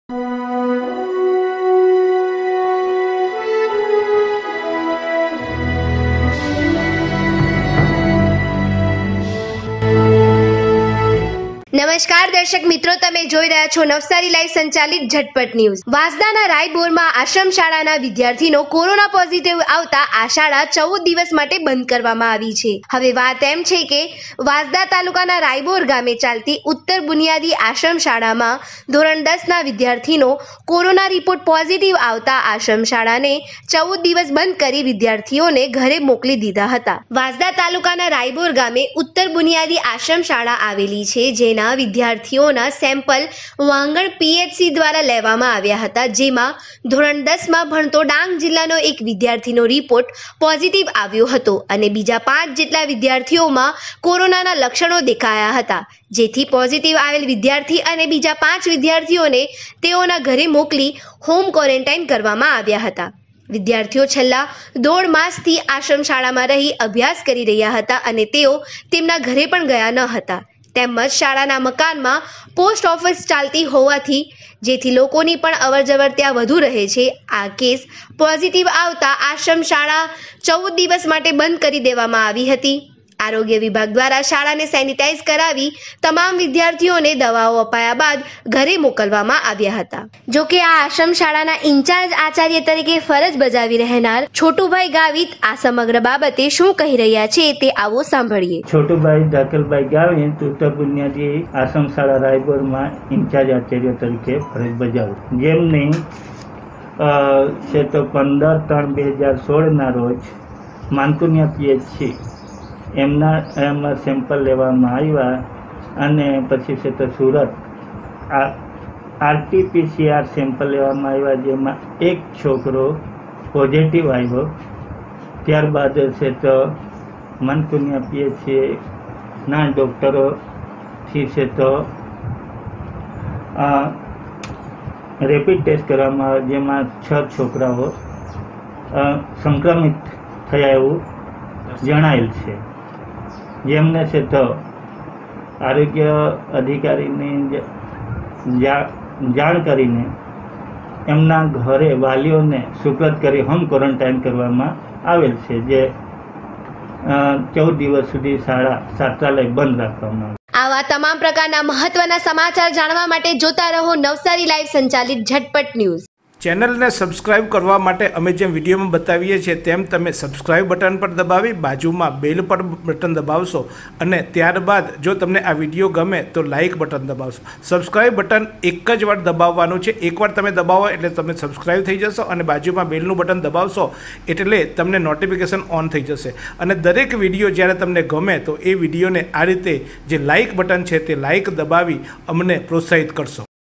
નમસ્કાર દર્શક મિત્રો, તમે જોઈ રહ્યા છો નવસારી લાઈવ સંચાલિત ઝટપટ ન્યૂઝ। વાંસદાના રાયબોરમાં આશ્રમ શાળાના વિદ્યાર્થીનો કોરોના પોઝિટિવ આવતા આ શાળા 14 દિવસ માટે બંધ કરવામાં આવી છે। હવે વાત એમ છે કે વાંસદા તાલુકાના રાયબોર ગામે ચાલતી ઉત્તર બુનિયાદી આશ્રમ શાળામાં ધોરણ 10ના વિદ્યાર્થીનો કોરોના રિપોર્ટ પોઝિટિવ આવતા આશ્રમ શાળાને 14 દિવસ બંધ કરી વિદ્યાર્થીઓને ઘરે મોકલી દીધા હતા। વાંસદા તાલુકાના રાયબોર ગામે ઉત્તર બુનિયાદી આશ્રમ શાળા આવેલી છે, જેના વિદ્યાર્થીઓના સેમ્પલ વાંગણ પીએચસી દ્વારા લેવામાં આવ્યા હતા, જેમાં ધોરણ 10માં ભણતો ડાંગ જિલ્લાનો એક વિદ્યાર્થીનો રિપોર્ટ પોઝિટિવ આવ્યો હતો અને બીજા 5 જેટલા વિદ્યાર્થીઓમાં કોરોનાના લક્ષણો દેખાયા હતા, જેથી પોઝિટિવ આવેલ વિદ્યાર્થી અને બીજા 5 વિદ્યાર્થીઓને તેઓના ઘરે મોકલી હોમ ક્વોરન્ટાઇન કરવામાં આવ્યા હતા। વિદ્યાર્થીઓ છેલ્લા 1.5 માસથી આશ્રમ શાળામાં રહી અભ્યાસ કરી રહ્યા હતા અને તેઓ તેમના ઘરે પણ ગયા ન હતા। તેમજ શાળાના મકાનમાં પોસ્ટ ઓફિસ ચાલતી હોવાથી જેથી લોકોની પણ અવરજવર ત્યાં વધુ રહે છે। આ કેસ પોઝિટિવ આવતા આશ્રમ શાળા 14 દિવસ માટે બંધ કરી દેવામાં આવી હતી। આરોગ્ય વિભાગ દ્વારા શાળાને સેનિટાઈઝ કરાવી તમામ વિદ્યાર્થીઓને દવાઓ અપાયા બાદ ઘરે મોકલવામાં આવ્યા હતા। જો કે આ આશ્રમ શાળાના ઇન્ચાર્જ આચાર્ય તરીકે ફરજ બજાવી રહેનાર છોટુભાઈ ગાવિત આ સમગ્ર બાબતે શું કહી રહ્યા છે તે આવો સાંભળીએ। છોટુભાઈ ધાકલભાઈ ગાવિત ઉત્તર બુનિયાદી આશ્રમ શાળા રાયપુરમાં ઇન્ચાર્જ આચાર્ય તરીકે ફરજ બજાવું, જેમની છે તો 15/3/2016ના રોજ માનકુનિયા પીએચસી એમાં સેમ્પલ લેવામાં આવ્યા અને પછી છે તો સુરત RT-PCR સેમ્પલ લેવામાં આવ્યા, જેમાં એક છોકરો પોઝિટિવ આવ્યો। ત્યારબાદ છે તો માનકુનિયા પીએચસીના ડૉક્ટરોથી છે તો રેપિડ ટેસ્ટ કરવામાં આવ્યો, જેમાં 6 છોકરાઓ સંક્રમિત થયા એવું જણાયેલ છે, જેમને છે તો આરોગ્ય અધિકારીની જાણ કરીને એમના ઘરે વાલીઓને સુપ્રત કરી હોમ ક્વોરન્ટાઇન કરવામાં આવેલ છે, જે 14 દિવસ સુધી શાળા છાત્રાલય બંધ રાખવામાં આવે। આવા તમામ પ્રકારના મહત્વના સમાચાર જાણવા માટે જોતા રહો નવસારી લાઈવ સંચાલિત ઝટપટ ન્યૂઝ। ચેનલને સબસ્ક્રાઇબ કરવા માટે અમે જેમ વિડીયોમાં બતાવીએ છીએ તેમ તમે સબસ્ક્રાઇબ બટન પર દબાવી બાજુમાં બેલ પર બટન દબાવશો અને ત્યારબાદ જો તમને આ વિડીયો ગમે તો લાઇક બટન દબાવશો। સબસ્ક્રાઇબ બટન એક જ વાર દબાવવાનું છે, એકવાર તમે દબાવો એટલે તમે સબસ્ક્રાઇબ થઈ જશો અને બાજુમાં બેલનું બટન દબાવશો એટલે તમને નોટિફિકેશન ઓન થઈ જશે અને દરેક વિડીયો જ્યારે તમને ગમે તો એ વિડીયોને આ રીતે જે લાઇક બટન છે તે લાઇક દબાવી અમને પ્રોત્સાહિત કરશો।